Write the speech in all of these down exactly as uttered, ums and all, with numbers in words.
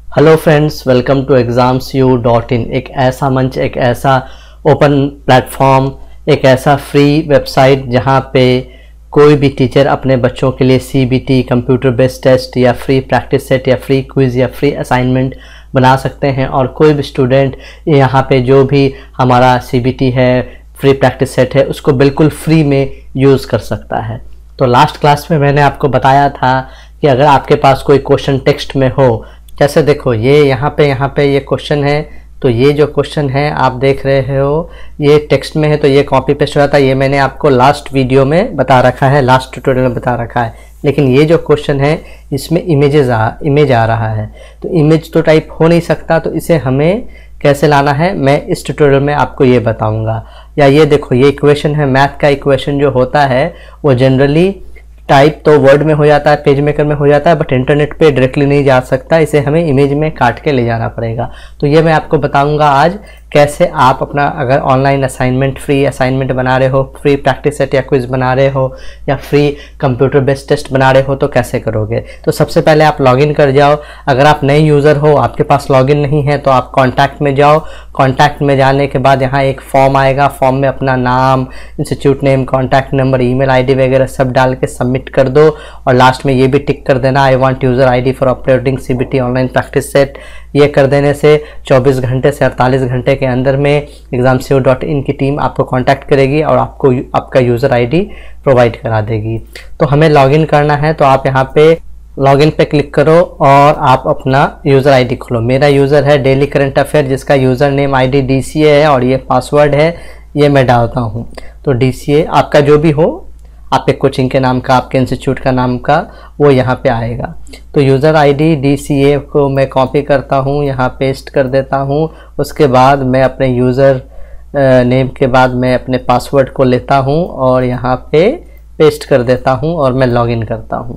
Hello friends, welcome to exams you dot in. एक ऐसा मंच, एक ऐसा ओपन प्लेटफॉर्म, एक ऐसा फ्री वेबसाइट जहां पे कोई भी टीचर अपने बच्चों के लिए सीबीटी, कंप्यूटर बेस्ड टेस्ट या फ्री प्रैक्टिस सेट या फ्री क्विज़ या फ्री असाइनमेंट बना सकते हैं। और कोई भी स्टूडेंट यहाँ पे जो भी हमारा सीबीटी है, फ्री प्रैक्टिस सेट है, उसको बिल्कुल फ्री में यूज़ कर सकता है। तो लास्ट क्लास में मैंने आपको बताया था कि अगर आपके पास कोई क्वेश्चन टेक्स्ट में हो, जैसे देखो ये यहाँ पे यहाँ पे ये क्वेश्चन है, तो ये जो क्वेश्चन है आप देख रहे हो ये टेक्स्ट में है, तो ये कॉपी पेस्ट हो जाता है। ये मैंने आपको लास्ट वीडियो में बता रखा है, लास्ट ट्यूटोरियल में बता रखा है। लेकिन ये जो क्वेश्चन है इसमें इमेजेस आ इमेज आ रहा है, तो इमेज तो टाइप हो नहीं सकता, तो इसे हमें कैसे लाना है मैं इस ट्यूटोरियल में आपको ये बताऊंगा। या ये देखो ये इक्वेशन है, मैथ का इक्वेशन जो होता है वो जनरली टाइप तो वर्ड में हो जाता है, पेज मेकर में हो जाता है, बट इंटरनेट पे डायरेक्टली नहीं जा सकता, इसे हमें इमेज में काट के ले जाना पड़ेगा। तो ये मैं आपको बताऊंगा आज कैसे आप अपना अगर ऑनलाइन असाइनमेंट, फ्री असाइनमेंट बना रहे हो, फ्री प्रैक्टिस सेट या क्विज बना रहे हो या फ्री कंप्यूटर बेस्ड टेस्ट बना रहे हो तो कैसे करोगे। तो सबसे पहले आप लॉगिन कर जाओ। अगर आप नए यूज़र हो, आपके पास लॉगिन नहीं है, तो आप कॉन्टैक्ट में जाओ। कॉन्टैक्ट में जाने के बाद यहाँ एक फॉर्म आएगा, फॉर्म में अपना नाम, institute name, contact number, email ID वगैरह सब डाल के सबमिट कर दो। और लास्ट में ये भी टिक कर देना, I want user ID for uploading CBT online practice set. ये कर देने से चौबीस घंटे से अड़तालीस घंटे के अंदर में एग्जाम्स यू डॉट इन की टीम आपको कांटेक्ट करेगी और आपको आपका यूज़र आईडी प्रोवाइड करा देगी। तो हमें लॉगिन करना है, तो आप यहाँ पे लॉगिन पे क्लिक करो और आप अपना यूज़र आईडी खोलो। मेरा यूज़र है डेली करंट अफेयर, जिसका यूज़र नेम आईडी डीसीए है और ये पासवर्ड है, ये मैं डालता हूँ। तो डीसीए आपका जो भी हो, आपके कोचिंग के नाम का, आपके इंस्टीट्यूट का नाम का, वो यहाँ पे आएगा। तो यूज़र आईडी डीसीए को मैं कॉपी करता हूँ, यहाँ पेस्ट कर देता हूँ। उसके बाद मैं अपने यूज़र नेम के बाद मैं अपने पासवर्ड को लेता हूँ और यहाँ पे पेस्ट कर देता हूँ और मैं लॉगिन करता हूँ।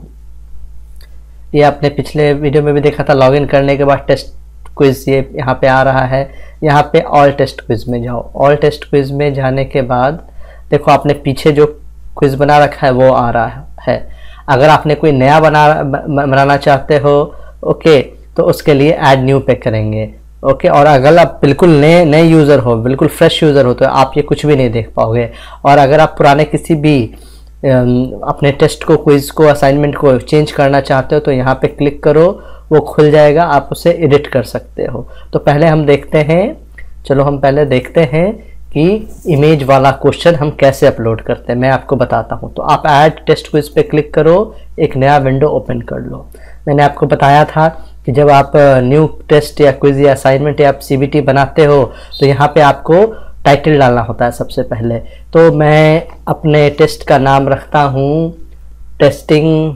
ये आपने पिछले वीडियो में भी देखा था। लॉगिन करने के बाद टेस्ट क्विज़ ये यहाँ पे आ रहा है। यहाँ पे ऑल टेस्ट क्विज़ में जाओ। ऑल टेस्ट क्विज़ में जाने के बाद देखो आपने पीछे जो क्विज़ बना रखा है वो आ रहा है। अगर आपने कोई नया बना बनाना चाहते हो, ओके, तो उसके लिए ऐड न्यू पे करेंगे, ओके। और अगर आप बिल्कुल नए नए यूज़र हो, बिल्कुल फ्रेश यूज़र हो, तो आप ये कुछ भी नहीं देख पाओगे। और अगर आप पुराने किसी भी अपने टेस्ट को, क्विज़ को, असाइनमेंट को चेंज करना चाहते हो तो यहाँ पे क्लिक करो, वो खुल जाएगा, आप उसे एडिट कर सकते हो। तो पहले हम देखते हैं, चलो हम पहले देखते हैं कि इमेज वाला क्वेश्चन हम कैसे अपलोड करते हैं, मैं आपको बताता हूं। तो आप ऐड टेस्ट क्विज पे क्लिक करो, एक नया विंडो ओपन कर लो। मैंने आपको बताया था कि जब आप न्यू टेस्ट या क्विज या असाइनमेंट या आप सीबीटी बनाते हो तो यहाँ पे आपको टाइटल डालना होता है सबसे पहले। तो मैं अपने टेस्ट का नाम रखता हूँ टेस्टिंग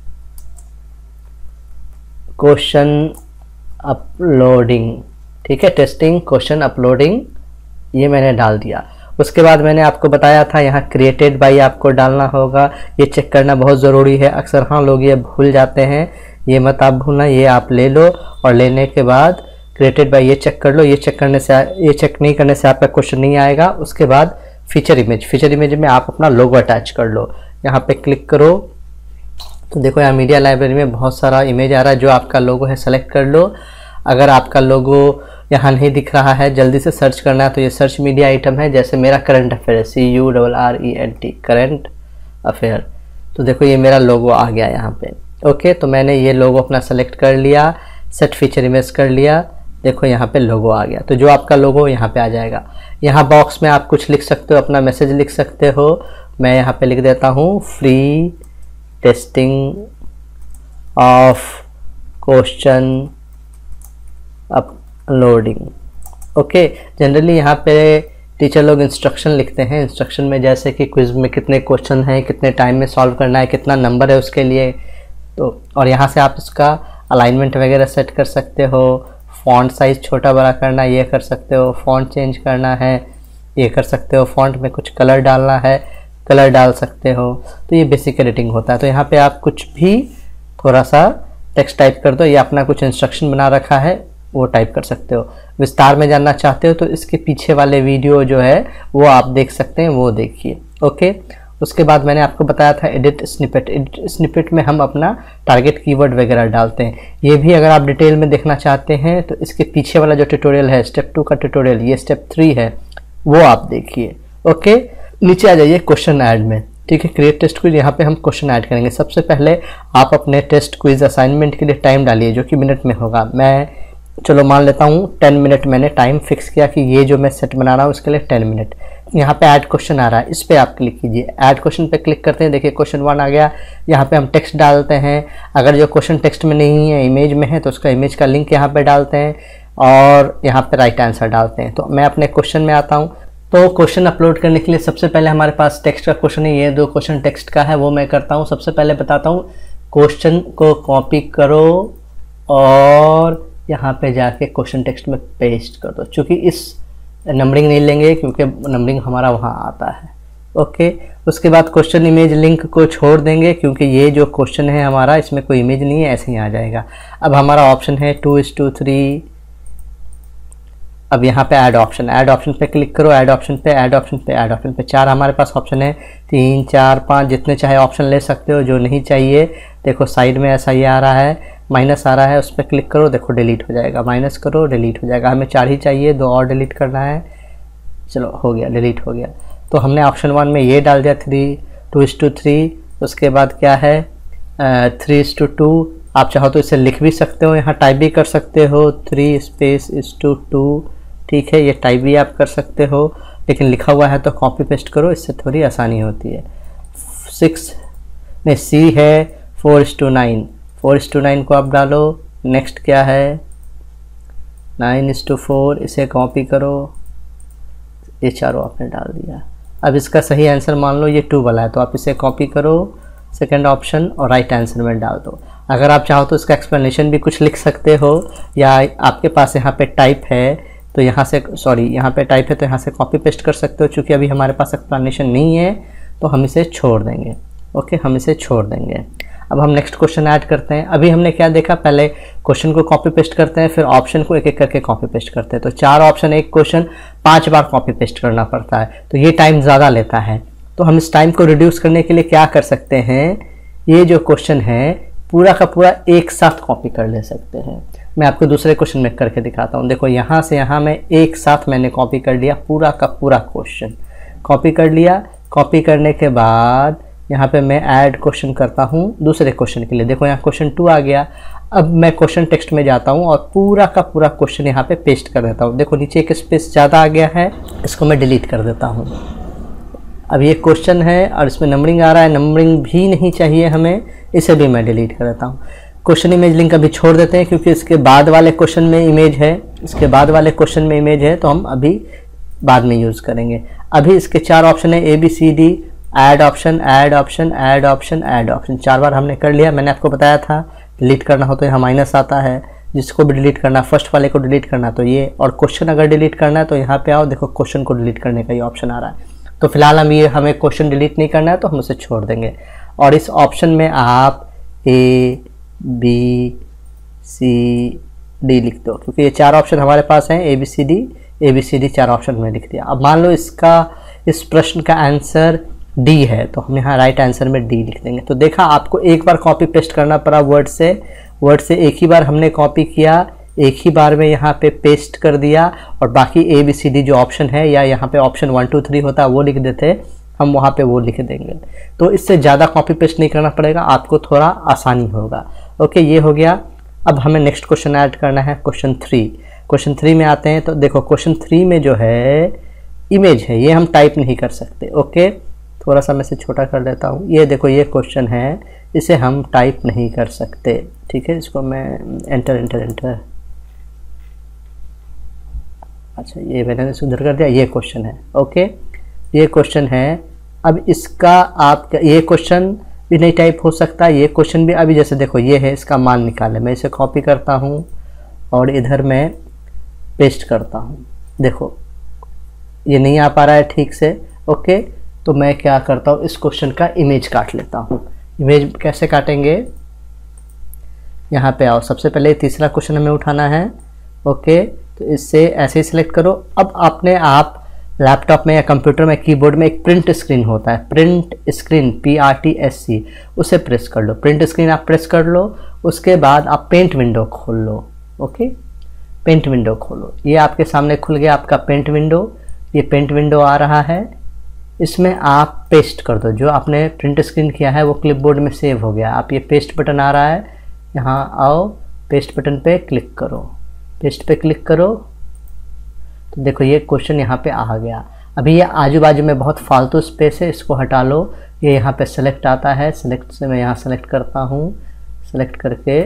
क्वेश्चन अपलोडिंग, ठीक है, टेस्टिंग क्वेश्चन अपलोडिंग, ये मैंने डाल दिया। उसके बाद मैंने आपको बताया था यहाँ क्रिएटेड बाय आपको डालना होगा। ये चेक करना बहुत ज़रूरी है, अक्सर हाँ लोग ये भूल जाते हैं, ये मत आप भूलना, ये आप ले लो। और लेने के बाद क्रिएटेड बाय ये चेक कर लो। ये चेक करने से, ये चेक नहीं करने से आपका क्वेश्चन नहीं आएगा। उसके बाद फीचर इमेज, फीचर इमेज में आप अपना लोगो अटैच कर लो। यहाँ पे क्लिक करो तो देखो यहाँ मीडिया लाइब्रेरी में बहुत सारा इमेज आ रहा है, जो आपका लोगो है सेलेक्ट कर लो। अगर आपका लोगो यहाँ नहीं दिख रहा है, जल्दी से सर्च करना है, तो ये सर्च मीडिया आइटम है। जैसे मेरा करंट अफेयर है, C U double R E N T, current affair. तो देखो ये मेरा लोगो आ गया यहाँ पे, ओके। तो मैंने ये लोगो अपना सेलेक्ट कर लिया, सेट फीचर इमेज कर लिया, देखो यहाँ पे लोगो आ गया। तो जो आपका लोगो यहाँ पे आ जाएगा। यहाँ बॉक्स में आप कुछ लिख सकते हो, अपना मैसेज लिख सकते हो। मैं यहाँ पे लिख देता हूँ free testing of question uploading, okay. Generally यहाँ पे टीचर लोग इंस्ट्रक्शन लिखते हैं। इंस्ट्रक्शन में जैसे कि क्विज में कितने क्वेश्चन हैं, कितने टाइम में सॉल्व करना है, कितना नंबर है उसके लिए, तो और यहाँ से आप इसका अलाइनमेंट वगैरह सेट कर सकते हो। फॉन्ट साइज़ छोटा बड़ा करना है, ये कर सकते हो। फॉन्ट चेंज करना है, ये कर सकते हो। फॉन्ट में कुछ कलर डालना है, कलर डाल सकते हो। तो ये बेसिक एडिटिंग होता है। तो यहाँ पे आप कुछ भी थोड़ा सा टेक्स्ट टाइप कर दो, ये अपना कुछ इंस्ट्रक्शन बना रखा है वो टाइप कर सकते हो। विस्तार में जानना चाहते हो तो इसके पीछे वाले वीडियो जो है वो आप देख सकते हैं, वो देखिए, ओके। उसके बाद मैंने आपको बताया था एडिट स्निपेट। एडिट स्निपेट में हम अपना टारगेट कीवर्ड वगैरह डालते हैं। ये भी अगर आप डिटेल में देखना चाहते हैं तो इसके पीछे वाला जो ट्यूटोरियल है, स्टेप टू का ट्यूटोरियल, ये स्टेप थ्री है, वो आप देखिए। ओके, नीचे आ जाइए क्वेश्चन ऐड में। ठीक है, क्रिएट टेस्ट क्विज, यहाँ पे हम क्वेश्चन ऐड करेंगे। सबसे पहले आप अपने टेस्ट क्विज असाइनमेंट के लिए टाइम डालिए जो कि मिनट में होगा। मैं चलो मान लेता हूँ टेन मिनट मैंने टाइम फिक्स किया कि ये जो मैं सेट बना रहा हूँ उसके लिए टेन मिनट। यहाँ पे ऐड क्वेश्चन आ रहा है, इस पर आप क्लिक कीजिए। ऐड क्वेश्चन पे क्लिक करते हैं, देखिए क्वेश्चन वन आ गया। यहाँ पे हम टेक्स्ट डालते हैं। अगर जो क्वेश्चन टेक्स्ट में नहीं है, इमेज में है, तो उसका इमेज का लिंक यहाँ पे डालते हैं और यहाँ पे राइट आंसर डालते हैं। तो मैं अपने क्वेश्चन में आता हूँ। तो क्वेश्चन अपलोड करने के लिए सबसे पहले हमारे पास टेक्स्ट का क्वेश्चन है, ये दो क्वेश्चन टेक्स्ट का है, वो मैं करता हूँ। सबसे पहले बताता हूँ, क्वेश्चन को कॉपी करो और यहाँ पे जाके क्वेश्चन टेक्स्ट में पेस्ट कर दो। चूँकि इस नंबरिंग नहीं लेंगे क्योंकि नंबरिंग हमारा वहाँ आता है। ओके, उसके बाद क्वेश्चन इमेज लिंक को छोड़ देंगे क्योंकि ये जो क्वेश्चन है हमारा इसमें कोई इमेज नहीं है, ऐसे ही आ जाएगा। अब हमारा ऑप्शन है टू इज टू थ्री। अब यहाँ पे ऐड ऑप्शन, ऐड ऑप्शन पे क्लिक करो, ऐड ऑप्शन पे, ऐड ऑप्शन पे, ऐड ऑप्शन पे। चार हमारे पास ऑप्शन है, तीन चार पाँच, जितने चाहे ऑप्शन ले सकते हो। जो नहीं चाहिए देखो साइड में ऐसा ये आ रहा है, माइनस आ रहा है, उस पर क्लिक करो, देखो डिलीट हो जाएगा। माइनस करो, डिलीट हो जाएगा। हमें चार ही चाहिए, दो और डिलीट करना है। चलो हो गया, डिलीट हो गया। तो हमने ऑप्शन वन में ये डाल दिया, three two is to three. उसके बाद क्या है, थ्री इज टू टू। आप चाहो तो इसे लिख भी सकते हो, यहाँ टाइप भी कर सकते हो, three space is to two. ठीक है, ये टाइप भी आप कर सकते हो, लेकिन लिखा हुआ है तो कॉपी पेस्ट करो, इससे थोड़ी आसानी होती है। सिक्स नहीं, सी है four is to nine. Four is to nine को आप डालो। नेक्स्ट क्या है, नाइन इज टू फोर, इसे कॉपी करो। ये चारों आपने डाल दिया। अब इसका सही आंसर मान लो ये टू वाला है, तो आप इसे कॉपी करो सेकंड ऑप्शन और राइट आंसर में डाल दो। अगर आप चाहो तो इसका एक्सप्लेनेशन भी कुछ लिख सकते हो, या आपके पास यहाँ पे टाइप है तो यहाँ से, सॉरी यहाँ पे टाइप है तो यहाँ से कॉपी पेस्ट कर सकते हो। चूँकि अभी हमारे पास एक्सप्लेनेशन नहीं है तो हम इसे छोड़ देंगे। ओके, हम इसे छोड़ देंगे। अब हम नेक्स्ट क्वेश्चन ऐड करते हैं। अभी हमने क्या देखा, पहले क्वेश्चन को कॉपी पेस्ट करते हैं, फिर ऑप्शन को एक एक करके कॉपी पेस्ट करते हैं। तो चार ऑप्शन, एक क्वेश्चन, पांच बार कॉपी पेस्ट करना पड़ता है, तो ये टाइम ज़्यादा लेता है। तो हम इस टाइम को रिड्यूस करने के लिए क्या कर सकते हैं, ये जो क्वेश्चन है पूरा का पूरा एक साथ कॉपी कर ले सकते हैं। मैं आपको दूसरे क्वेश्चन में करके दिखाता हूँ। देखो यहाँ से यहाँ मैं एक साथ मैंने कॉपी कर लिया, पूरा का पूरा क्वेश्चन कॉपी कर लिया। कॉपी करने के बाद यहाँ पे मैं ऐड क्वेश्चन करता हूँ दूसरे क्वेश्चन के लिए। देखो यहाँ क्वेश्चन टू आ गया। अब मैं क्वेश्चन टेक्स्ट में जाता हूँ और पूरा का पूरा क्वेश्चन यहाँ पे पेस्ट कर देता हूँ। देखो नीचे एक स्पेस ज़्यादा आ गया है, इसको मैं डिलीट कर देता हूँ। अब ये क्वेश्चन है और इसमें नंबरिंग आ रहा है, नंबरिंग भी नहीं चाहिए हमें, इसे भी मैं डिलीट कर देता हूँ। क्वेश्चन इमेज लिंक अभी छोड़ देते हैं क्योंकि इसके बाद वाले क्वेश्चन में इमेज है, इसके बाद वाले क्वेश्चन में इमेज है, तो हम अभी बाद में यूज़ करेंगे। अभी इसके चार ऑप्शन है, A B C D, add option, add option, add option, add option. चार बार हमने कर लिया। मैंने आपको बताया था डिलीट करना हो तो यहाँ माइनस आता है, जिसको भी डिलीट करना, फर्स्ट वाले को डिलीट करना तो ये, और क्वेश्चन अगर डिलीट करना है तो यहाँ पे आओ, देखो क्वेश्चन को डिलीट करने का ये ऑप्शन आ रहा है। तो फिलहाल हम ये, हमें क्वेश्चन डिलीट नहीं करना है तो हम उसे छोड़ देंगे। और इस ऑप्शन में आप ए बी सी डी लिख दो क्योंकि ये चार ऑप्शन हमारे पास हैं, A B C D, A B C D चार ऑप्शन में लिख दिया। अब मान लो इसका, इस प्रश्न का आंसर डी है तो हम यहाँ राइट आंसर में डी लिख देंगे। तो देखा, आपको एक बार कॉपी पेस्ट करना पड़ा वर्ड से, वर्ड से एक ही बार हमने कॉपी किया, एक ही बार में यहाँ पे पेस्ट कर दिया, और बाकी ए बी सी डी जो ऑप्शन है, या यहाँ पे ऑप्शन वन टू थ्री होता है वो लिख देते, हम वहाँ पे वो लिख देंगे। तो इससे ज़्यादा कॉपी पेस्ट नहीं करना पड़ेगा, आपको थोड़ा आसानी होगा। ओके, ये हो गया। अब हमें नेक्स्ट क्वेश्चन ऐड करना है, क्वेश्चन थ्री। क्वेश्चन थ्री में आते हैं तो देखो क्वेश्चन थ्री में जो है इमेज है, ये हम टाइप नहीं कर सकते। ओके, थोड़ा सा मैं इसे छोटा कर देता हूँ। ये देखो ये क्वेश्चन है, इसे हम टाइप नहीं कर सकते। ठीक है, इसको मैं एंटर एंटर एंटर, अच्छा ये मैंने सुधर कर दिया। ये क्वेश्चन है, ओके ये क्वेश्चन है। अब इसका आप, ये क्वेश्चन भी नहीं टाइप हो सकता, ये क्वेश्चन भी। अभी जैसे देखो ये है, इसका मान निकाले, मैं इसे कॉपी करता हूँ और इधर मैं पेस्ट करता हूँ। देखो ये नहीं आ पा रहा है ठीक से। ओके, तो मैं क्या करता हूँ, इस क्वेश्चन का इमेज काट लेता हूँ। इमेज कैसे काटेंगे, यहाँ पे आओ, सबसे पहले तीसरा क्वेश्चन हमें उठाना है। ओके, तो इससे ऐसे ही सिलेक्ट करो। अब आपने आप लैपटॉप में या कंप्यूटर में कीबोर्ड में एक प्रिंट स्क्रीन होता है, print screen, P R T S C, उसे प्रेस कर लो। प्रिंट स्क्रीन आप प्रेस कर लो, उसके बाद आप पेंट विंडो खोल लो। ओके, पेंट विंडो खोलो, ये आपके सामने खुल गया आपका पेंट विंडो। ये पेंट विंडो आ रहा है, इसमें आप पेस्ट कर दो जो आपने प्रिंट स्क्रीन किया है वो क्लिपबोर्ड में सेव हो गया। आप ये पेस्ट बटन आ रहा है, यहाँ आओ, पेस्ट बटन पे क्लिक करो, पेस्ट पे क्लिक करो तो देखो ये क्वेश्चन यहाँ पे आ गया। अभी ये आजू बाजू में बहुत फालतू स्पेस है, इसको हटा लो। ये यहाँ पे सेलेक्ट आता है, सेलेक्ट से मैं यहाँ सेलेक्ट करता हूँ, सेलेक्ट करके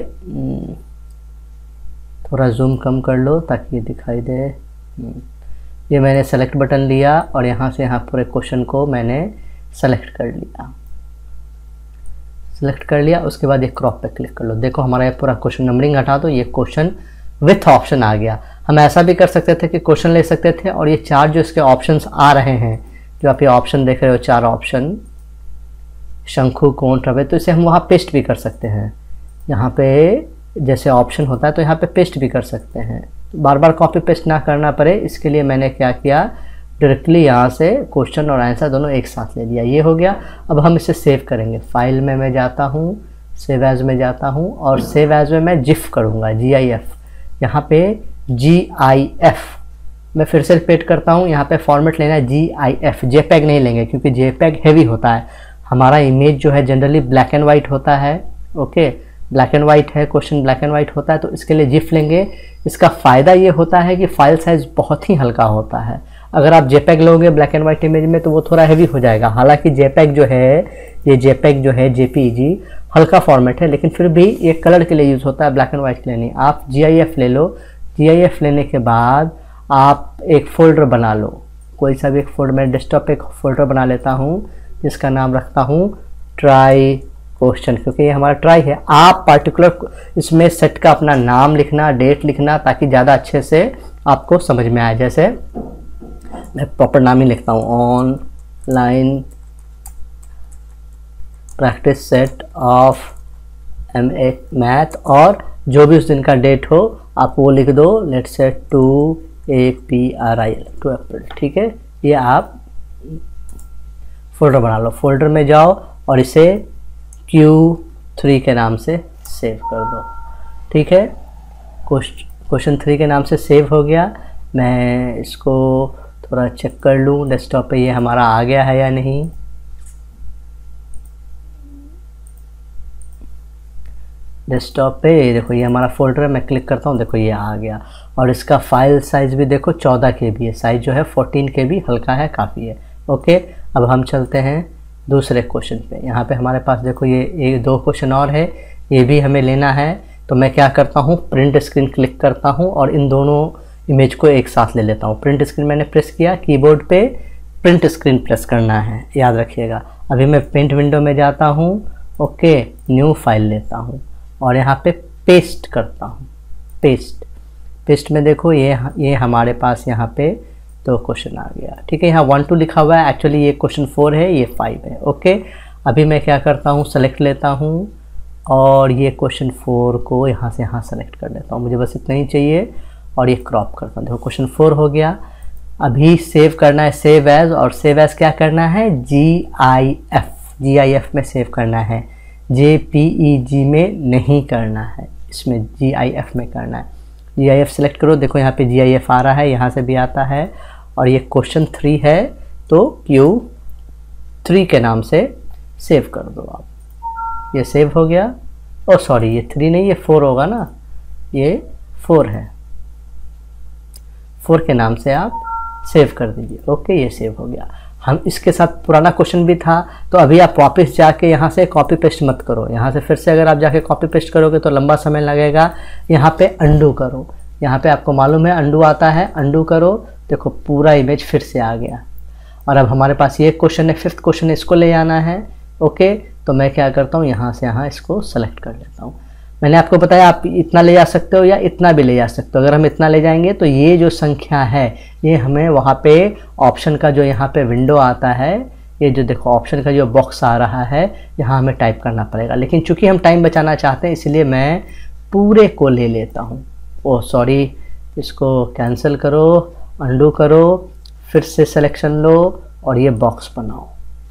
थोड़ा जूम कम कर लो ताकि ये दिखाई दे। ये मैंने सेलेक्ट बटन लिया और यहाँ से यहाँ पूरे क्वेश्चन को मैंने सेलेक्ट कर लिया, सेलेक्ट कर लिया। उसके बाद ये क्रॉप पे क्लिक कर लो। देखो हमारा ये पूरा क्वेश्चन, नंबरिंग हटा दो, ये क्वेश्चन विथ ऑप्शन आ गया। हम ऐसा भी कर सकते थे कि क्वेश्चन ले सकते थे और ये चार जो इसके ऑप्शंस आ रहे हैं, जो आप ये ऑप्शन देख रहे हो, चार ऑप्शन, शंखु, कोण, रवे, तो इसे हम वहाँ पेस्ट भी कर सकते हैं। यहाँ पे जैसे ऑप्शन होता है तो यहाँ पे पेस्ट भी कर सकते हैं, बार बार कॉपी पेस्ट ना करना पड़े, इसके लिए मैंने क्या किया, डायरेक्टली यहाँ से क्वेश्चन और आंसर दोनों एक साथ ले लिया। ये हो गया। अब हम इसे सेव करेंगे। फाइल में मैं जाता हूँ, सेव एज में जाता हूँ और सेव एज में मैं जिफ करूँगा, जी आई एफ। यहाँ पे जी आई एफ मैं फिर से रिपीट करता हूँ, यहाँ पे फॉर्मेट लेना है जी आई एफ, जेपैग नहीं लेंगे क्योंकि जेपैग हैवी होता है। हमारा इमेज जो है जनरली ब्लैक एंड वाइट होता है। ओके, ब्लैक एंड वाइट है, क्वेश्चन ब्लैक एंड वाइट होता है, तो इसके लिए जिफ लेंगे। इसका फ़ायदा ये होता है कि फाइल साइज़ बहुत ही हल्का होता है। अगर आप जेपैग लोगे ब्लैक एंड वाइट इमेज में तो वो थोड़ा हैवी हो जाएगा। हालांकि जेपैग जो है, ये जेपैग जो है, जेपीईजी हल्का फॉर्मेट है, लेकिन फिर भी ये कलर के लिए यूज़ होता है, ब्लैक एंड वाइट के लिए नहीं। आप जी आई एफ ले लो। जी आई एफ लेने के बाद आप एक फ़ोल्डर बना लो, कोई सा भी एक फोल्डर। मैं डेस्कटॉप पे एक फ़ोल्डर बना लेता हूँ जिसका नाम रखता हूँ ट्राई क्वेश्चन, क्योंकि ये हमारा ट्राई है। आप पार्टिकुलर इसमें सेट का अपना नाम लिखना, डेट लिखना, ताकि ज़्यादा अच्छे से आपको समझ में आए। जैसे मैं प्रॉपर नाम ही लिखता हूँ, online practice set of M A math, और जो भी उस दिन का डेट हो आप वो लिख दो, let's say two A P R I L, two April. ठीक है, ये आप फोल्डर बना लो। फोल्डर में जाओ और इसे क्यू थ्री के नाम से सेव कर दो। ठीक है, क्वेश्चन थ्री के नाम से सेव हो गया। मैं इसको थोड़ा चेक कर लूँ डेस्कटॉप पे ये हमारा आ गया है या नहीं। डेस्कटॉप पे देखो ये हमारा फोल्डर है, मैं क्लिक करता हूँ, देखो ये आ गया। और इसका फाइल साइज़ भी देखो चौदह के बी है, साइज़ जो है फोर्टीन के बी, हल्का है, काफ़ी है। ओके, अब हम चलते हैं दूसरे क्वेश्चन पे। यहाँ पे हमारे पास देखो ये एक दो क्वेश्चन और है, ये भी हमें लेना है। तो मैं क्या करता हूँ, प्रिंट स्क्रीन क्लिक करता हूँ और इन दोनों इमेज को एक साथ ले लेता हूँ। प्रिंट स्क्रीन मैंने प्रेस किया, कीबोर्ड पे प्रिंट स्क्रीन प्रेस करना है, याद रखिएगा। अभी मैं पेंट विंडो में जाता हूँ, ओके, न्यू फाइल लेता हूँ और यहाँ पे पेस्ट करता हूँ। पेस्ट पेस्ट में देखो ये ये हमारे पास यहाँ पे तो क्वेश्चन आ गया। ठीक है, यहाँ वन टू लिखा हुआ है, एक्चुअली ये क्वेश्चन फोर है, ये फाइव है। ओके, अभी मैं क्या करता हूँ, सेलेक्ट लेता हूँ और ये क्वेश्चन फोर को यहाँ से यहाँ सेलेक्ट कर लेता हूँ, मुझे बस इतना ही चाहिए, और ये क्रॉप करता हूँ। देखो क्वेश्चन फोर हो गया। अभी सेव करना है, सेव एज, और सेव एज क्या करना है, G I F, G I F में सेव करना है, जे पी ई जी में नहीं करना है, इसमें जी आई एफ में करना है। जी आई एफ सेलेक्ट करो, देखो यहाँ पे जी आई एफ आ रहा है, यहाँ से भी आता है, और ये क्वेश्चन थ्री है तो क्यू थ्री के नाम से सेव कर दो आप। ये सेव हो गया। ओ सॉरी, ये थ्री नहीं, ये फोर होगा ना, ये फोर है, फोर के नाम से आप सेव कर दीजिए। ओके, ये सेव हो गया। हम इसके साथ पुराना क्वेश्चन भी था, तो अभी आप वापस जाके यहाँ से कॉपी पेस्ट मत करो। यहाँ से फिर से अगर आप जाके कॉपी पेस्ट करोगे तो लंबा समय लगेगा। यहाँ पे अंडू करो, यहाँ पे आपको मालूम है अंडू आता है, अंडू करो, देखो पूरा इमेज फिर से आ गया। और अब हमारे पास ये क्वेश्चन है, फिफ्थ क्वेश्चन है, इसको ले आना है। ओके, तो मैं क्या करता हूँ, यहाँ से यहाँ इसको सेलेक्ट कर लेता हूँ। मैंने आपको बताया आप इतना ले जा सकते हो या इतना भी ले जा सकते हो। अगर हम इतना ले जाएंगे तो ये जो संख्या है ये हमें वहाँ पे ऑप्शन का जो यहाँ पे विंडो आता है, ये जो देखो ऑप्शन का जो बॉक्स आ रहा है, यहाँ हमें टाइप करना पड़ेगा। लेकिन चूंकि हम टाइम बचाना चाहते हैं इसलिए मैं पूरे को ले लेता हूँ। ओह सॉरी, इसको कैंसिल करो, अंडू करो, फिर से सिलेक्शन लो और ये बॉक्स बनाओ।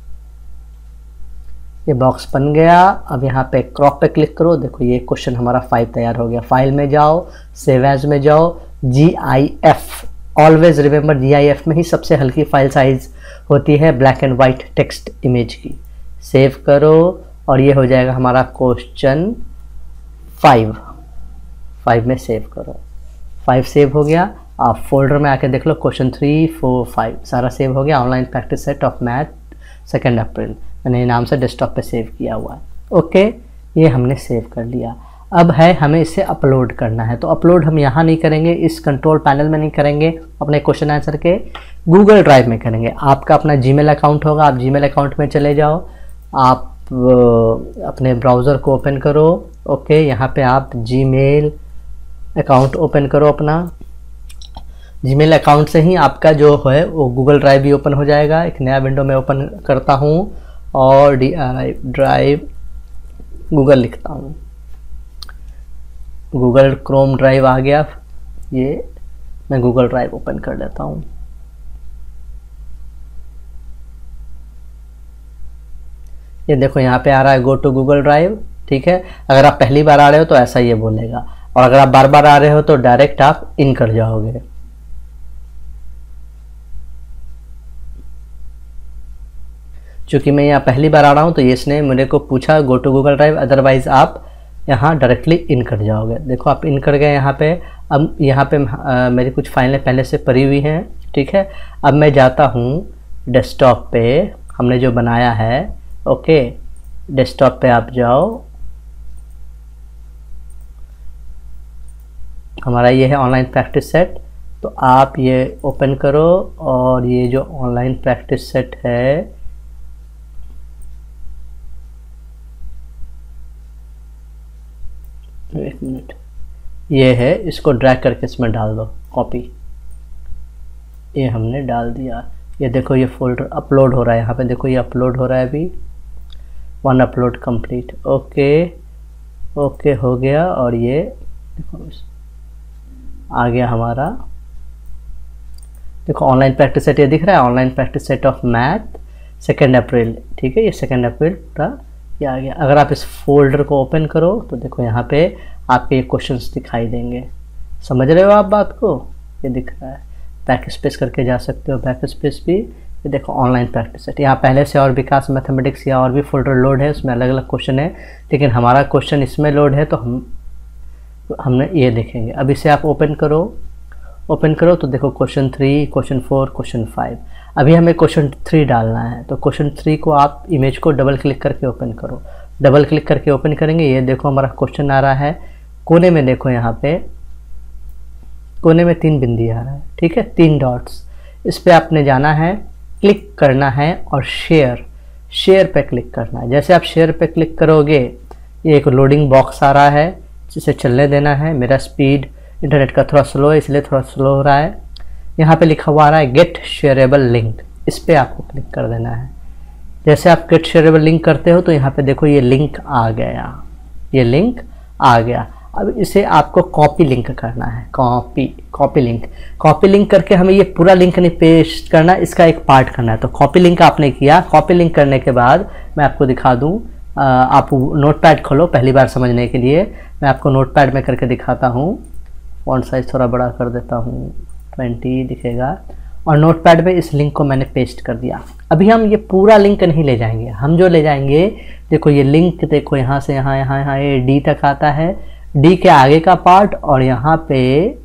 ये बॉक्स बन गया। अब यहाँ पे क्रॉप पे क्लिक करो, देखो ये क्वेश्चन हमारा फाइव तैयार हो गया। फाइल में जाओ, सेव एज में जाओ, G I F, always remember G I F में ही सबसे हल्की फाइल साइज होती है black and white text image की। सेव करो और ये हो जाएगा हमारा क्वेश्चन फाइव। फाइव में सेव करो, फाइव सेव हो गया। आप फोल्डर में आके देख लो, क्वेश्चन थ्री फोर फाइव सारा सेव हो गया। Online practice set of math second April, मैंने नाम से डेस्कटॉप पे सेव किया हुआ है। ओके, ये हमने सेव कर लिया। अब है हमें इसे अपलोड करना है, तो अपलोड हम यहाँ नहीं करेंगे, इस कंट्रोल पैनल में नहीं करेंगे, अपने क्वेश्चन आंसर के गूगल ड्राइव में करेंगे। आपका अपना जीमेल अकाउंट होगा, आप जीमेल अकाउंट में चले जाओ, आप अपने ब्राउज़र को ओपन करो। ओके, यहाँ पे आप जीमेल अकाउंट ओपन करो अपना। जीमेल अकाउंट से ही आपका जो है वो गूगल ड्राइव भी ओपन हो जाएगा। एक नया विंडो में ओपन करता हूँ और डी आई ड्राइव गूगल लिखता हूँ, गूगल क्रोम ड्राइव आ गया। ये मैं गूगल ड्राइव ओपन कर लेता हूँ। ये देखो यहाँ पे आ रहा है गो टू गूगल ड्राइव। ठीक है, अगर आप पहली बार आ रहे हो तो ऐसा ये बोलेगा, और अगर आप बार बार आ रहे हो तो डायरेक्ट आप इन कर जाओगे। चूंकि मैं यहाँ पहली बार आ रहा हूँ तो इसने मेरे को पूछा go to Google drive, otherwise आप यहाँ डायरेक्टली इन कर जाओगे। देखो आप इन कर गए यहाँ पे। अब यहाँ पे आ, मेरी कुछ फाइलें पहले से पड़ी हुई हैं। ठीक है, अब मैं जाता हूँ डेस्कटॉप पे, हमने जो बनाया है। ओके, डेस्कटॉप पे आप जाओ, हमारा ये है ऑनलाइन प्रैक्टिस सेट। तो आप ये ओपन करो और ये जो ऑनलाइन प्रैक्टिस सेट है एक मिनट, ये है, इसको ड्रैग करके इसमें डाल दो, कॉपी। ये हमने डाल दिया। ये देखो ये फोल्डर अपलोड हो रहा है, यहाँ पे देखो ये अपलोड हो रहा है अभी। One upload complete. Okay okay हो गया, और ये देखो आ गया हमारा। देखो ऑनलाइन प्रैक्टिस सेट ये दिख रहा है, online practice set of math second April. ठीक है, ये सेकेंड अप्रैल पूरा ये आ गया। अगर आप इस फोल्डर को ओपन करो तो देखो यहाँ पे आपके ये क्वेश्चंस दिखाई देंगे। समझ रहे हो आप बात को? ये दिख रहा है, बैक स्पेस करके जा सकते हो, बैक स्पेस भी। ये देखो ऑनलाइन प्रैक्टिस सेट, यहाँ पहले से और विकास मैथमेटिक्स या और भी फोल्डर लोड है, उसमें अलग अलग क्वेश्चन है, लेकिन हमारा क्वेश्चन इसमें लोड है तो हम हमने ये देखेंगे। अब इसे आप ओपन करो, ओपन करो तो देखो question three, question four, question five. अभी हमें क्वेश्चन थ्री डालना है, तो क्वेश्चन थ्री को आप इमेज को डबल क्लिक करके ओपन करो। डबल क्लिक करके ओपन करेंगे, ये देखो हमारा क्वेश्चन आ रहा है। कोने में देखो, यहाँ पे कोने में तीन बिंदी आ रहा है। ठीक है, तीन डॉट्स, इस पर आपने जाना है, क्लिक करना है और शेयर शेयर पे क्लिक करना है। जैसे आप शेयर पे क्लिक करोगे, ये एक लोडिंग बॉक्स आ रहा है, जिसे चलने देना है। मेरा स्पीड इंटरनेट का थोड़ा स्लो है, इसलिए थोड़ा स्लो हो रहा है। यहाँ पे लिखा हुआ आ रहा है गेट शेयरेबल लिंक, इस पर आपको क्लिक कर देना है। जैसे आप गेट शेयरेबल लिंक करते हो तो यहाँ पे देखो ये लिंक आ गया, ये लिंक आ गया। अब इसे आपको कॉपी लिंक करना है, copy copy link copy link करके हमें ये पूरा लिंक नहीं पेस्ट करना, इसका एक पार्ट करना है। तो कॉपी लिंक आपने किया, कॉपी लिंक करने के बाद मैं आपको दिखा दूँ, आप नोटपैड खोलो पहली बार समझने के लिए। मैं आपको नोटपैड में करके दिखाता हूँ। फॉन्ट साइज थोड़ा बड़ा कर देता हूँ, ट्वेंटी दिखेगा। और नोटपैड में इस लिंक को मैंने पेस्ट कर दिया। अभी हम ये पूरा लिंक नहीं ले जाएंगे, हम जो ले जाएंगे, देखो ये लिंक देखो यहाँ से यहाँ यहाँ यहाँ ये डी तक आता है, डी के आगे का पार्ट, और यहाँ पे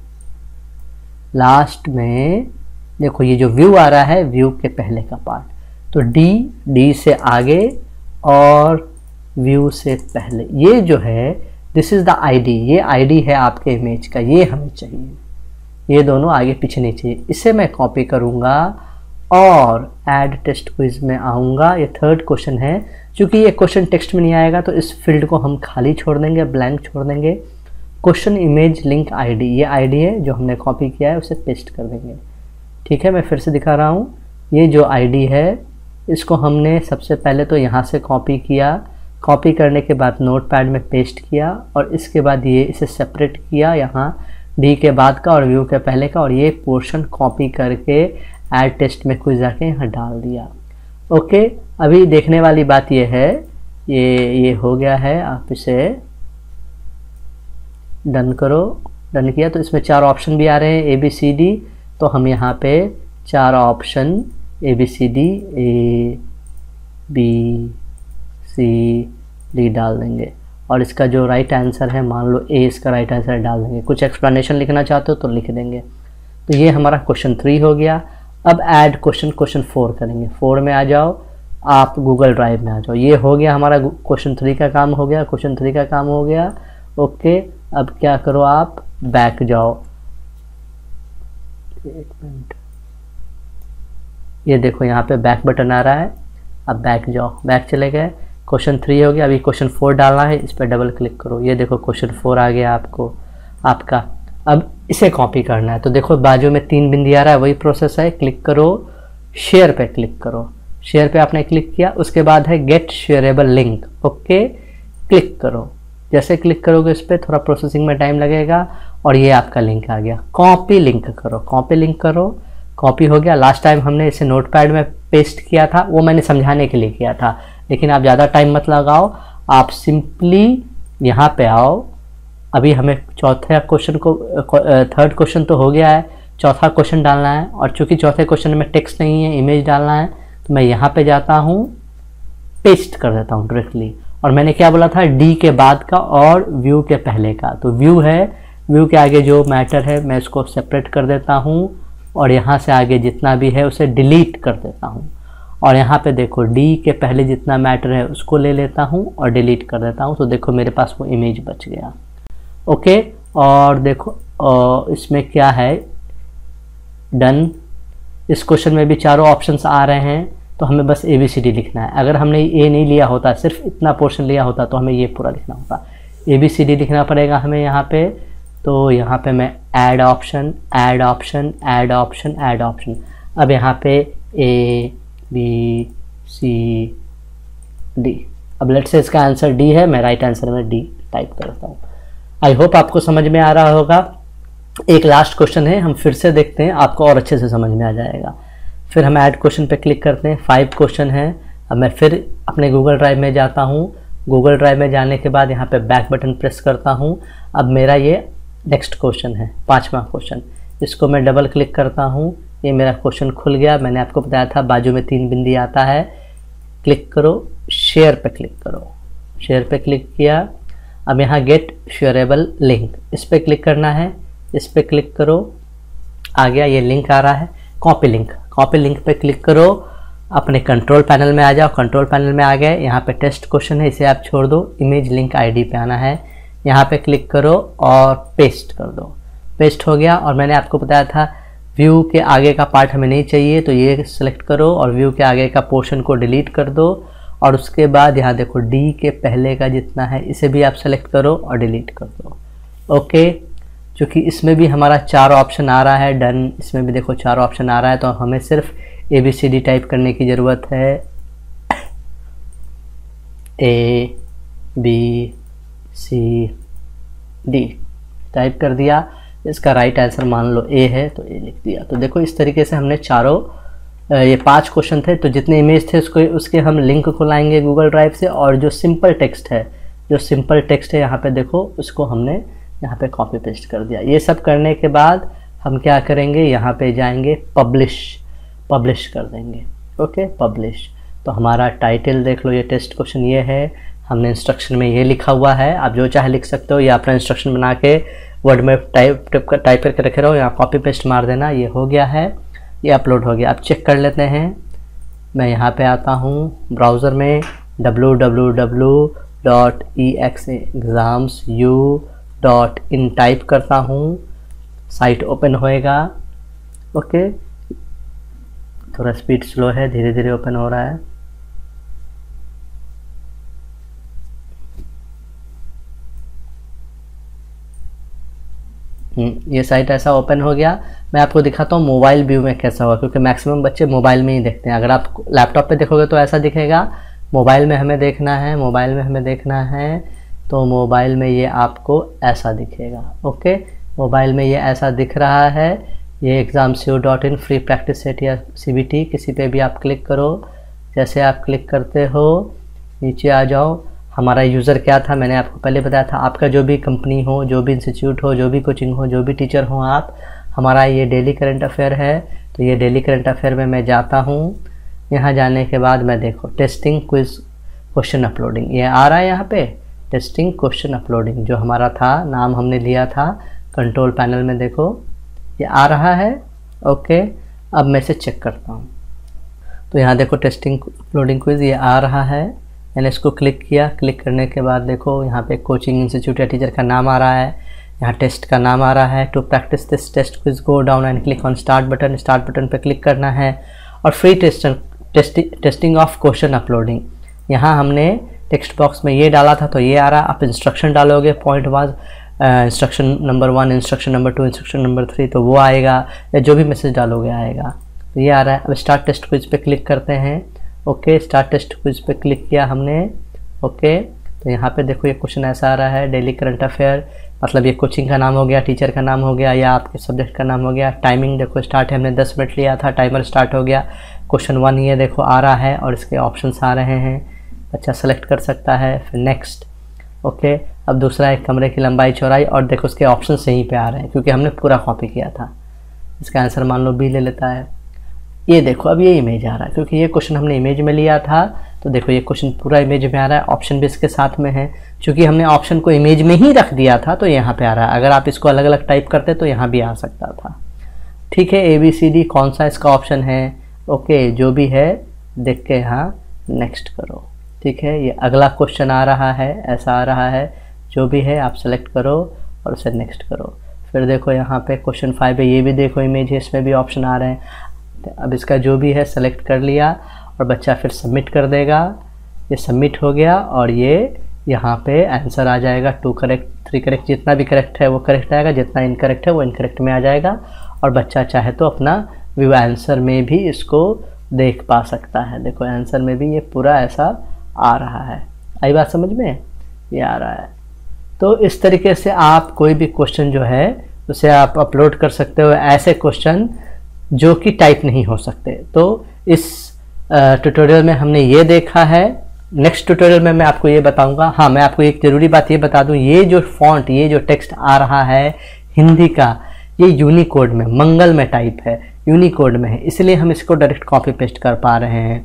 लास्ट में देखो ये जो व्यू आ रहा है, व्यू के पहले का पार्ट। तो डी डी से आगे और व्यू से पहले, ये जो है दिस इज़ द आईडी, ये आईडी है आपके इमेज का, ये हमें चाहिए। ये दोनों आगे पीछे नहीं चाहिए। इसे मैं कॉपी करूँगा और ऐड टेस्ट क्विज में आऊँगा। ये थर्ड क्वेश्चन है, क्योंकि ये क्वेश्चन टेक्स्ट में नहीं आएगा तो इस फील्ड को हम खाली छोड़ देंगे, ब्लैंक छोड़ देंगे। क्वेश्चन इमेज लिंक आईडी, ये आईडी है जो हमने कॉपी किया है, उसे पेस्ट कर देंगे। ठीक है, मैं फिर से दिखा रहा हूँ। ये जो आईडी है इसको हमने सबसे पहले तो यहाँ से कॉपी किया, कॉपी करने के बाद नोटपैड में पेस्ट किया, और इसके बाद ये इसे सेपरेट किया, यहाँ डी के बाद का और व्यू के पहले का, और ये पोर्शन कॉपी करके ऐड टेस्ट में कुछ जाके यहाँ डाल दिया। ओके, अभी देखने वाली बात ये है, ये ये हो गया है, आप इसे डन करो। डन किया तो इसमें चार ऑप्शन भी आ रहे हैं ए बी सी डी, तो हम यहाँ पे चार option A B C D A B C D डाल देंगे और इसका जो राइट आंसर है, मान लो ए इसका राइट आंसर डाल देंगे। कुछ एक्सप्लेनेशन लिखना चाहते हो तो लिख देंगे। तो ये हमारा क्वेश्चन थ्री हो गया। अब ऐड क्वेश्चन क्वेश्चन फोर करेंगे। फोर में आ जाओ, आप गूगल ड्राइव में आ जाओ। ये हो गया हमारा क्वेश्चन थ्री का काम हो गया, क्वेश्चन थ्री का काम हो गया। ओके, अब क्या करो, आप बैक जाओ। एक मिनट, ये देखो यहाँ पे बैक बटन आ रहा है, अब बैक जाओ। बैक चले गए, क्वेश्चन थ्री हो गया। अभी क्वेश्चन फोर डालना है, इस पर डबल क्लिक करो। ये देखो क्वेश्चन फोर आ गया आपको आपका। अब इसे कॉपी करना है, तो देखो बाजू में तीन बिंदी आ रहा है, वही प्रोसेस है। क्लिक करो, शेयर पे क्लिक करो। शेयर पे आपने क्लिक किया, उसके बाद है get shareable link. Okay, click करो। जैसे क्लिक करोगे इस पर थोड़ा प्रोसेसिंग में टाइम लगेगा और ये आपका लिंक आ गया। कॉपी लिंक करो, कॉपी लिंक करो। कॉपी हो गया। लास्ट टाइम हमने इसे नोटपैड में पेस्ट किया था, वो मैंने समझाने के लिए किया था, लेकिन आप ज़्यादा टाइम मत लगाओ। आप सिंपली यहाँ पे आओ। अभी हमें चौथे क्वेश्चन को, थर्ड क्वेश्चन तो हो गया है, चौथा क्वेश्चन डालना है। और चूंकि चौथे क्वेश्चन में टेक्स्ट नहीं है, इमेज डालना है, तो मैं यहाँ पे जाता हूँ, पेस्ट कर देता हूँ डायरेक्टली। और मैंने क्या बोला था, डी के बाद का और व्यू के पहले का। तो व्यू है, व्यू के आगे जो मैटर है मैं इसको सेपरेट कर देता हूँ और यहाँ से आगे जितना भी है उसे डिलीट कर देता हूँ। और यहाँ पे देखो डी के पहले जितना मैटर है उसको ले लेता हूँ और डिलीट कर देता हूँ। तो देखो मेरे पास वो इमेज बच गया। ओके, और देखो और इसमें क्या है, डन। इस क्वेश्चन में भी चारों ऑप्शंस आ रहे हैं, तो हमें बस ए बी सी डी लिखना है। अगर हमने ए नहीं लिया होता, सिर्फ इतना पोर्शन लिया होता, तो हमें ये पूरा लिखना होता। ए बी सी डी लिखना पड़ेगा हमें यहाँ पे। तो यहाँ पे मैं add option, add option, add option, add option. अब यहाँ पे ए बी सी डी। अब लेट्स से इसका आंसर डी है, मैं राइट आंसर में डी टाइप करता हूँ। आई होप आपको समझ में आ रहा होगा। एक लास्ट क्वेश्चन है, हम फिर से देखते हैं, आपको और अच्छे से समझ में आ जाएगा। फिर हम ऐड क्वेश्चन पे क्लिक करते हैं। फाइव क्वेश्चन है। अब मैं फिर अपने गूगल ड्राइव में जाता हूँ। गूगल ड्राइव में जाने के बाद यहाँ पे बैक बटन प्रेस करता हूँ। अब मेरा ये नेक्स्ट क्वेश्चन है, पाँचवा क्वेश्चन। इसको मैं डबल क्लिक करता हूँ, ये मेरा क्वेश्चन खुल गया। मैंने आपको बताया था बाजू में तीन बिंदी आता है। क्लिक करो, शेयर पे क्लिक करो। शेयर पे क्लिक किया। अब यहाँ गेट शेयरेबल लिंक, इस पर क्लिक करना है। इस पर क्लिक करो, आ गया, ये लिंक आ रहा है। कॉपी लिंक, कॉपी लिंक पे क्लिक करो। अपने कंट्रोल पैनल में आ जाओ। कंट्रोल पैनल में आ गए, यहाँ पे टेस्ट क्वेश्चन है, इसे आप छोड़ दो। इमेज लिंक आईडी पे आना है, यहाँ पे क्लिक करो और पेस्ट कर दो। पेस्ट हो गया। और मैंने आपको बताया था व्यू के आगे का पार्ट हमें नहीं चाहिए, तो ये सिलेक्ट करो और व्यू के आगे का पोर्शन को डिलीट कर दो। और उसके बाद यहाँ देखो डी के पहले का जितना है इसे भी आप सेलेक्ट करो और डिलीट कर दो। ओके, चूँकि इसमें भी हमारा चार ऑप्शन आ रहा है, डन। इसमें भी देखो चार ऑप्शन आ रहा है, तो हमें सिर्फ A B C D type करने की ज़रूरत है। A B C D type कर दिया। इसका राइट आंसर मान लो ए है, तो ए लिख दिया। तो देखो इस तरीके से हमने चारों, ये पांच क्वेश्चन थे, तो जितने इमेज थे उसको उसके हम लिंक खुलाएंगे गूगल ड्राइव से। और जो सिंपल टेक्स्ट है, जो सिंपल टेक्स्ट है यहाँ पे देखो, उसको हमने यहाँ पे कॉपी पेस्ट कर दिया। ये सब करने के बाद हम क्या करेंगे, यहाँ पे जाएंगे, पब्लिश, पब्लिश कर देंगे। Okay, publish. तो हमारा टाइटल देख लो, ये टेस्ट क्वेश्चन ये है, हमने इंस्ट्रक्शन में ये लिखा हुआ है। आप जो चाहे लिख सकते हो, या अपना इंस्ट्रक्शन बना के वर्ड में टाइप टाइप करके रखे रहो, यहाँ कॉपी पेस्ट मार देना। ये हो गया है, ये अपलोड हो गया। अब चेक कर लेते हैं। मैं यहाँ पे आता हूँ ब्राउज़र में, W W W dot E X exams you dot in type करता हूँ, साइट ओपन होएगा। ओके, थोड़ा स्पीड स्लो है, धीरे धीरे ओपन हो रहा है। ये साइट ऐसा ओपन हो गया। मैं आपको दिखाता हूँ मोबाइल व्यू में कैसा होगा, क्योंकि मैक्सिमम बच्चे मोबाइल में ही देखते हैं। अगर आप लैपटॉप पे देखोगे तो ऐसा दिखेगा, मोबाइल में हमें देखना है, मोबाइल में हमें देखना है तो मोबाइल में ये आपको ऐसा दिखेगा। ओके, मोबाइल में ये ऐसा दिख रहा है। ये exam C U dot in free practice set या सी बी टी, किसी पे भी आप क्लिक करो। जैसे आप क्लिक करते हो नीचे आ जाओ। हमारा यूज़र क्या था मैंने आपको पहले बताया था। आपका जो भी कंपनी हो, जो भी इंस्टीट्यूट हो, जो भी कोचिंग हो, जो भी टीचर हो आप, हमारा ये डेली करंट अफेयर है। तो ये डेली करंट अफेयर में मैं जाता हूँ। यहाँ जाने के बाद मैं देखो टेस्टिंग क्विज क्वेश्चन अपलोडिंग, ये आ रहा है यहाँ पे टेस्टिंग क्वेश्चन अपलोडिंग, जो हमारा था, नाम हमने लिया था। कंट्रोल पैनल में देखो ये आ रहा है। ओके, अब मैं इसे चेक करता हूँ। तो यहाँ देखो टेस्टिंग अपलोडिंग क्विज ये आ रहा है। मैंने इसको क्लिक किया। क्लिक करने के बाद देखो यहाँ पे कोचिंग इंस्टीट्यूट या टीचर का नाम आ रहा है, यहाँ टेस्ट का नाम आ रहा है। To practice this test quiz go down and click on start button. Start button पे क्लिक करना है और free test testing of question uploading, यहाँ हमने टेक्स्ट बॉक्स में ये डाला था तो ये आ रहा है। आप इंस्ट्रक्शन डालोगे point wise, instruction number one, instruction number two, instruction number three, तो वो आएगा, या जो भी मैसेज डालोगे आएगा। तो ये आ रहा है। अब स्टार्ट टेस्ट क्विज पे क्लिक करते हैं। ओके, स्टार्ट टेस्ट क्विज पे क्लिक किया हमने। ओके, तो यहाँ पे देखो ये क्वेश्चन ऐसा आ रहा है, डेली करंट अफेयर, मतलब ये कोचिंग का नाम हो गया, टीचर का नाम हो गया, या आपके सब्जेक्ट का नाम हो गया। टाइमिंग देखो स्टार्ट है, हमने दस मिनट लिया था, टाइमर स्टार्ट हो गया। क्वेश्चन वन ये देखो आ रहा है और इसके ऑप्शंस आ रहे हैं, बच्चा सेलेक्ट कर सकता है। फिर नेक्स्ट। ओके, अब दूसरा एक कमरे की लंबाई चौड़ाई, और देखो उसके ऑप्शन यहीं पे आ रहे हैं क्योंकि हमने पूरा कॉपी किया था। इसका आंसर मान लो बी ले लेता है। ये देखो अब ये इमेज आ रहा है क्योंकि ये क्वेश्चन हमने इमेज में लिया था, तो देखो ये क्वेश्चन पूरा इमेज में आ रहा है। ऑप्शन भी इसके साथ में है, क्योंकि हमने ऑप्शन को इमेज में ही रख दिया था तो यहाँ पे आ रहा है। अगर आप इसको अलग अलग टाइप करते तो यहाँ भी आ सकता था। ठीक है, ए बी सी डी कौन सा इसका ऑप्शन है। ओके, जो भी है देख के यहाँ नेक्स्ट करो। ठीक है, ये अगला क्वेश्चन आ रहा है, ऐसा आ रहा है, जो भी है आप सेलेक्ट करो और उसे नेक्स्ट करो। फिर देखो यहाँ पे क्वेश्चन फाइव है, ये भी देखो इमेज है, इसमें भी ऑप्शन आ रहे हैं। अब इसका जो भी है सेलेक्ट कर लिया और बच्चा फिर सबमिट कर देगा। ये सबमिट हो गया और ये यहाँ पे आंसर आ जाएगा। टू करेक्ट, थ्री करेक्ट, जितना भी करेक्ट है वो करेक्ट आएगा, जितना इनकरेक्ट है वो इनकरेक्ट में आ जाएगा। और बच्चा चाहे तो अपना व्यू आंसर में भी इसको देख पा सकता है। देखो आंसर में भी ये पूरा ऐसा आ रहा है। आई बात समझ में? ये आ रहा है। तो इस तरीके से आप कोई भी क्वेश्चन जो है उसे आप अपलोड कर सकते हो, ऐसे क्वेश्चन जो कि टाइप नहीं हो सकते। तो इस ट्यूटोरियल में हमने ये देखा है। नेक्स्ट ट्यूटोरियल में मैं आपको ये बताऊंगा। हाँ, मैं आपको एक ज़रूरी बात ये बता दूं, ये जो फॉन्ट, ये जो टेक्स्ट आ रहा है हिंदी का, ये यूनिकोड में, मंगल में टाइप है, यूनिकोड में है, इसलिए हम इसको डायरेक्ट कॉपी पेस्ट कर पा रहे हैं।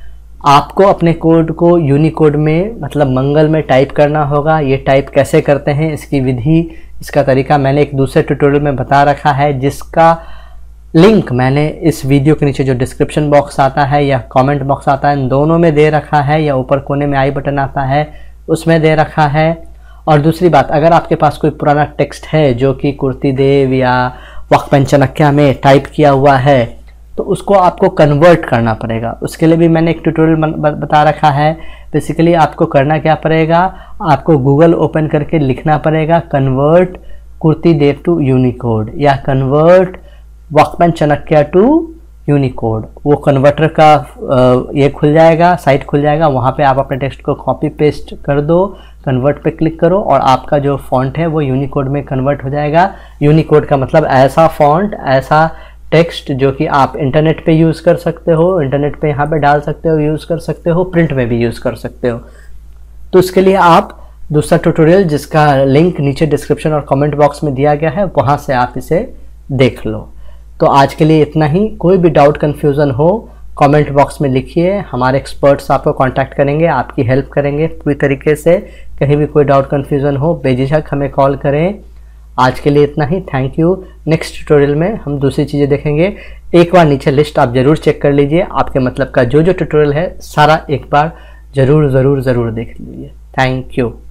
आपको अपने कोड को यूनिकोड में, मतलब मंगल में टाइप करना होगा। ये टाइप कैसे करते हैं, इसकी विधि, इसका तरीका मैंने एक दूसरे ट्यूटोरियल में बता रखा है, जिसका लिंक मैंने इस वीडियो के नीचे जो डिस्क्रिप्शन बॉक्स आता है या कमेंट बॉक्स आता है, इन दोनों में दे रखा है, या ऊपर कोने में आई बटन आता है उसमें दे रखा है। और दूसरी बात, अगर आपके पास कोई पुराना टेक्स्ट है जो कि कुर्ती देव या वक्फन चाणक्य में टाइप किया हुआ है, तो उसको आपको कन्वर्ट करना पड़ेगा। उसके लिए भी मैंने एक ट्यूटोरियल बता रखा है। बेसिकली आपको करना क्या पड़ेगा, आपको गूगल ओपन करके लिखना पड़ेगा convert Kruti Dev to Unicode, या कन्वर्ट वक्फन चाणक्य टू यूनिकोड। वो कन्वर्टर का ये खुल जाएगा, साइट खुल जाएगा, वहाँ पे आप अपने टेक्स्ट को कॉपी पेस्ट कर दो, कन्वर्ट पे क्लिक करो और आपका जो फॉन्ट है वो यूनिकोड में कन्वर्ट हो जाएगा। यूनिकोड का मतलब ऐसा फॉन्ट, ऐसा टेक्स्ट जो कि आप इंटरनेट पे यूज़ कर सकते हो, इंटरनेट पे यहाँ पे डाल सकते हो, यूज़ कर सकते हो, प्रिंट में भी यूज़ कर सकते हो। तो उसके लिए आप दूसरा ट्यूटोरियल, जिसका लिंक नीचे डिस्क्रिप्शन और कमेंट बॉक्स में दिया गया है, वहाँ से आप इसे देख लो। तो आज के लिए इतना ही। कोई भी डाउट कन्फ्यूज़न हो कमेंट बॉक्स में लिखिए, हमारे एक्सपर्ट्स आपको कांटेक्ट करेंगे, आपकी हेल्प करेंगे पूरी तरीके से। कहीं भी कोई डाउट कन्फ्यूज़न हो बेझिझक हमें कॉल करें। आज के लिए इतना ही, थैंक यू। नेक्स्ट ट्यूटोरियल में हम दूसरी चीज़ें देखेंगे। एक बार नीचे लिस्ट आप ज़रूर चेक कर लीजिए, आपके मतलब का जो जो ट्यूटोरियल है सारा एक बार ज़रूर ज़रूर ज़रूर देख लीजिए। Thank you.